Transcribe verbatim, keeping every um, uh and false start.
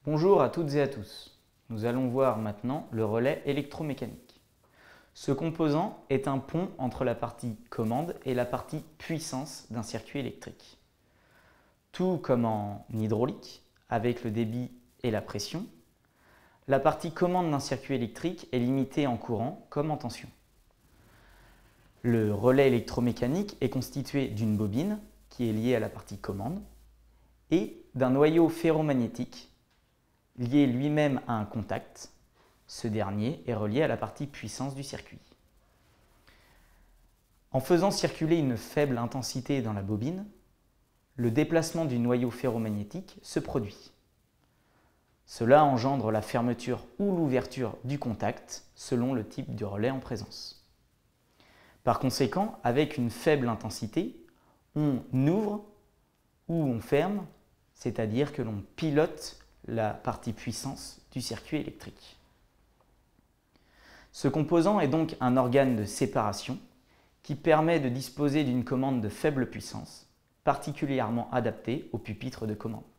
Bonjour à toutes et à tous. Nous allons voir maintenant le relais électromécanique. Ce composant est un pont entre la partie commande et la partie puissance d'un circuit électrique. Tout comme en hydraulique, avec le débit et la pression, la partie commande d'un circuit électrique est limitée en courant comme en tension. Le relais électromécanique est constitué d'une bobine qui est liée à la partie commande et d'un noyau ferromagnétique lié lui-même à un contact. Ce dernier est relié à la partie puissance du circuit. En faisant circuler une faible intensité dans la bobine, le déplacement du noyau ferromagnétique se produit. Cela engendre la fermeture ou l'ouverture du contact selon le type du relais en présence. Par conséquent, avec une faible intensité, on ouvre ou on ferme, c'est-à-dire que l'on pilote la partie puissance du circuit électrique. Ce composant est donc un organe de séparation qui permet de disposer d'une commande de faible puissance, particulièrement adaptée au pupitre de commande.